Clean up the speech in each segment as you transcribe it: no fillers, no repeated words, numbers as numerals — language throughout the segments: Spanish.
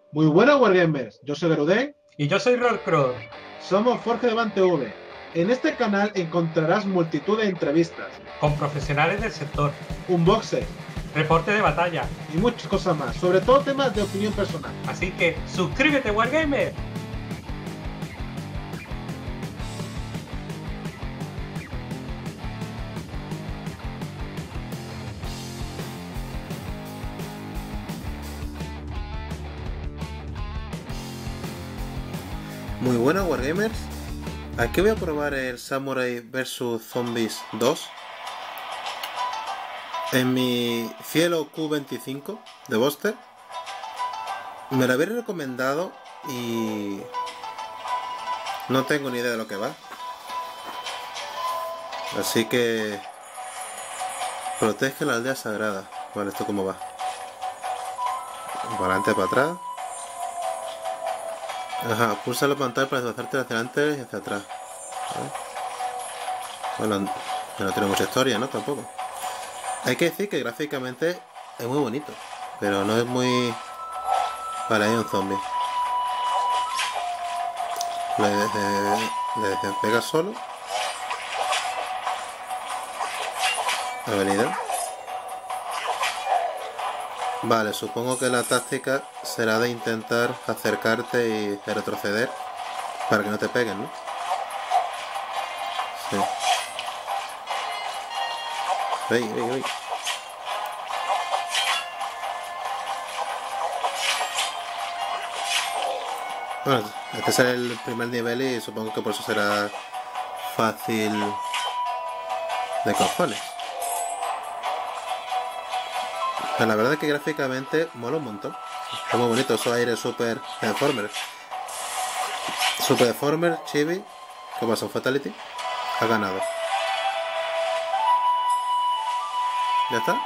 Muy buenas Wargamers, yo soy Garuden, Y yo soy Rollcrow, somos Forge Levante V. En este canal encontrarás multitud de entrevistas, con profesionales del sector, unboxes reporte de batalla. y muchas cosas más, sobre todo temas de opinión personal. Así que suscríbete, Wargamer. Muy buenas Wargamers, aquí voy a probar el Samurai vs Zombies 2 en mi Cielo Q25 de Buster. Me lo habéis recomendado y no tengo ni idea de lo que va, así que protege la aldea sagrada. Vale, ¿esto cómo va? Para adelante, para atrás. Ajá, pulsa la pantalla para desplazarte hacia adelante y hacia atrás. Bueno, no tiene mucha historia, ¿no? Tampoco. Hay que decir que gráficamente es muy bonito, pero no es muy... Vale, hay un zombie. Le pega solo. Avenida. Vale, supongo que la táctica será de intentar acercarte y retroceder para que no te peguen, ¿no? Sí. ¡Ey, ey, ey! Bueno, este será el primer nivel y supongo que por eso será fácil de cojones. Pero la verdad es que gráficamente mola un montón. Es muy bonito, esos aires super deformer. Super deformer, chibi. ¿Qué pasa? ¿Un fatality? Ha ganado. ¿Ya está?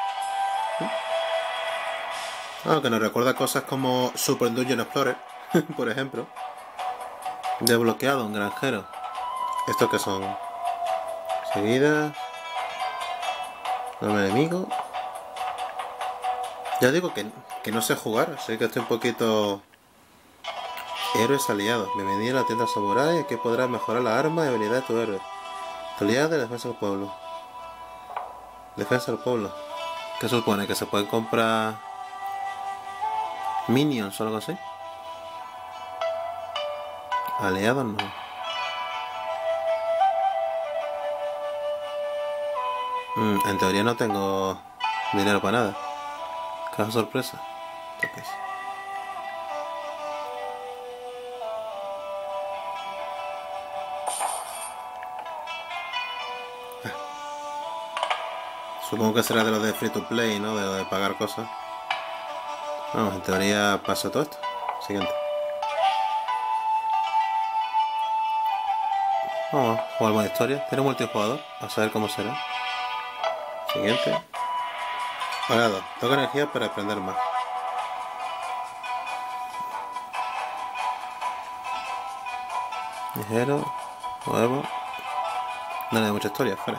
Aunque nos recuerda cosas como Super Dungeon Explorer, por ejemplo. Desbloqueado un granjero. ¿Estos que son? Seguida. Nuevo enemigo. Ya digo que no sé jugar, así que estoy un poquito... Héroes aliados. Bienvenido a la tienda Samurai, aquí podrás mejorar la arma y habilidad de tu héroe. Tu aliado de defensa del pueblo. Defensa del pueblo. ¿Qué supone? ¿Que se pueden comprar minions o algo así? Aliados no. En teoría no tengo dinero para nada. Caja sorpresa. Toques. Supongo que será de los de free to play, ¿no? De lo de pagar cosas. Vamos, en teoría pasa todo esto. Siguiente. Vamos a jugar modo historia. Tiene multijugador. A saber cómo será. Siguiente. Pagado. Toca energía para aprender más. Ligero. Nuevo. No le da mucha historia. Fuera.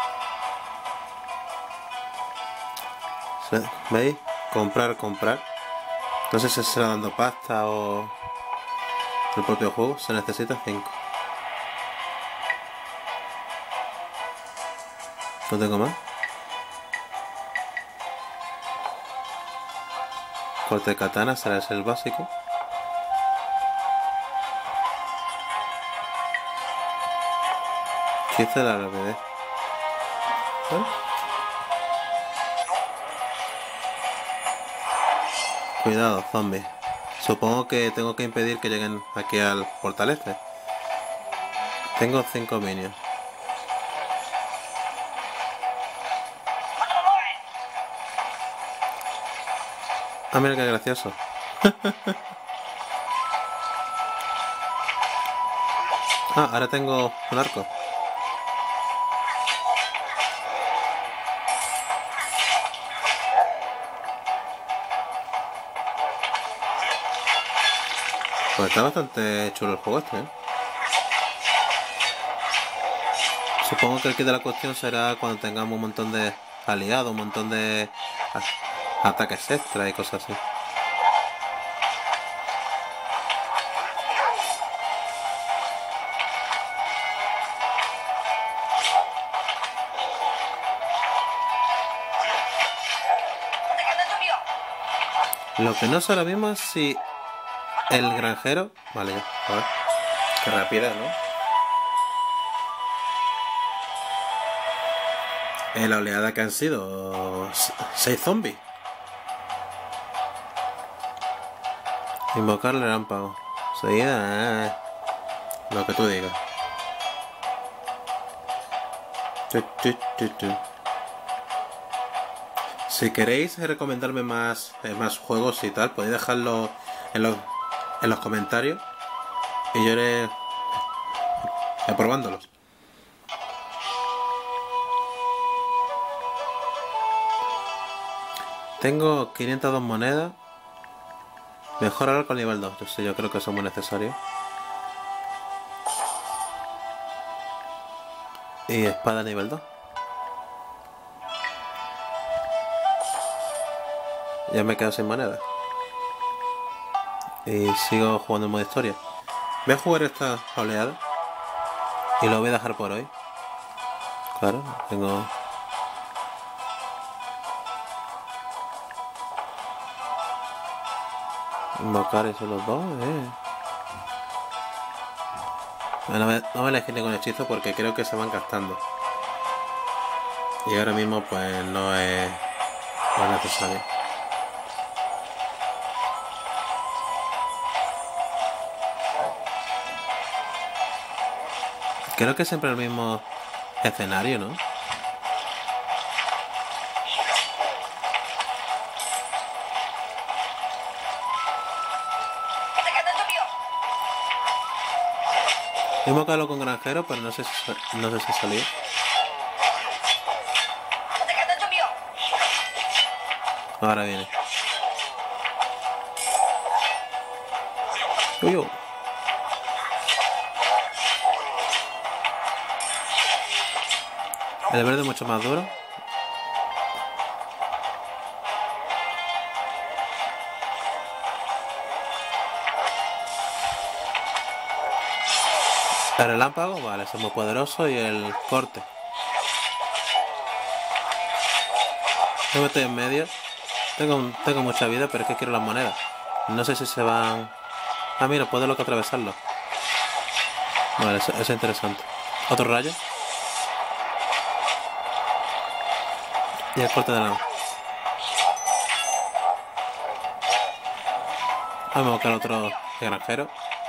¿Veis? Comprar, comprar. No sé si será dando pasta o el propio juego. Se necesita 5. No tengo más. Corte de katana será ese el básico. Quizá la rapidez. ¿Eh? Cuidado, zombies. Supongo que tengo que impedir que lleguen aquí al portal este. Tengo 5 minions. Ah, mira qué gracioso. Ah, ahora tengo un arco. Pues está bastante chulo el juego este, ¿eh? Supongo que el kit de la cuestión será cuando tengamos un montón de aliados, un montón de ataques extra y cosas así. Lo que no sé ahora mismo es si el granjero... Vale, ya. A ver. Qué rápida, ¿no? La oleada que han sido 6 zombies. Invocar el relámpago. Seguida, lo que tú digas. Si queréis recomendarme más juegos y tal, podéis dejarlo en los comentarios y yo iré probándolos. Tengo 502 monedas. Mejorar con nivel 2. Yo creo que eso es muy necesario. Y espada nivel 2. Ya me quedo sin moneda. Y sigo jugando en modo historia. Voy a jugar esta oleada. Y lo voy a dejar por hoy. Claro, tengo... Invocar esos los dos, No me elegí ningún hechizo porque creo que se van gastando. Y ahora mismo pues no es necesario. Creo que siempre el mismo escenario, ¿no? He invocado con granjero, pero no sé si salió. Ahora viene. Uy, uy. El verde es mucho más duro. El relámpago, vale, es muy poderoso. Y el corte. Yo me estoy en medio. Tengo mucha vida, pero es que quiero las monedas. No sé si se van... Ah, mira, puedo lo que atravesarlo. Vale, eso es interesante. Otro rayo. Y el corte de lado. Vamos a buscar otro granjero.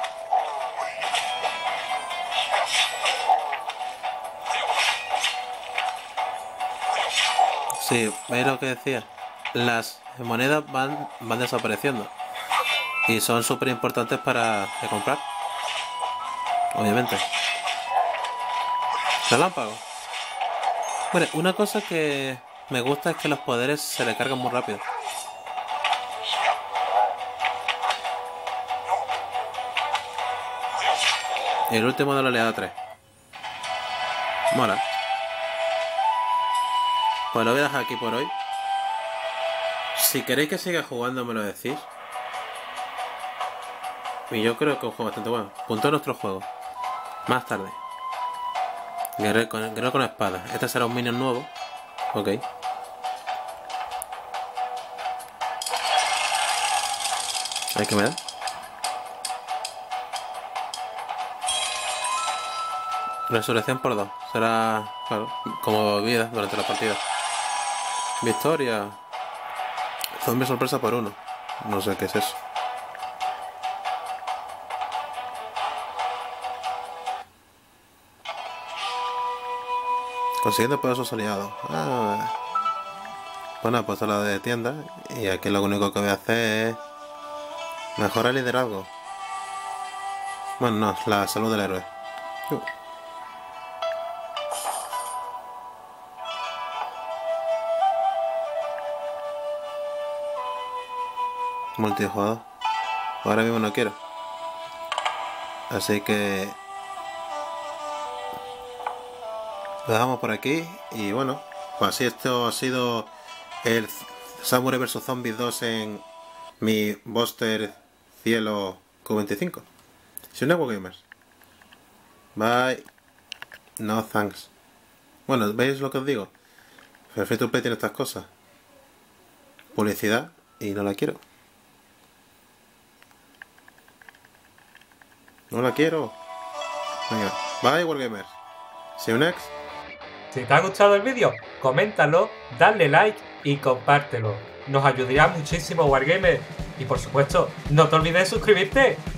Sí, ¿veis lo que decía? Las monedas van desapareciendo. Y son súper importantes para comprar. Obviamente. Relámpago. Bueno, una cosa que me gusta es que los poderes se le cargan muy rápido. Y el último de la oleada 3. Mola. Pues lo voy a dejar aquí por hoy. Si queréis que siga jugando me lo decís. Y yo creo que es un juego bastante bueno. Punto a nuestro juego. Más tarde. Guerrero con espada. Este será un minion nuevo. Ok. Hay que me da. Resurrección por 2. Será, claro, como vida durante la partida. Victoria. Zombie sorpresa por 1. No sé qué es eso. Consiguiendo poderosos aliados. Bueno, pues a la de tienda. Y aquí lo único que voy a hacer es mejorar el liderazgo. Bueno, no, la salud del héroe. Multijugador. Ahora mismo no quiero. Así que lo dejamos por aquí. Y bueno, pues así esto ha sido el Samurai vs Zombies 2 en mi Buster Cielo Q25. Soy Gamers. Bye. No thanks. Bueno, ¿veis lo que os digo? El free to play tiene estas cosas. Publicidad y no la quiero. No la quiero. Venga, bye Wargamer. See you next. Si te ha gustado el vídeo, coméntalo, dale like y compártelo. Nos ayudará muchísimo, Wargamer. Y por supuesto, no te olvides de suscribirte.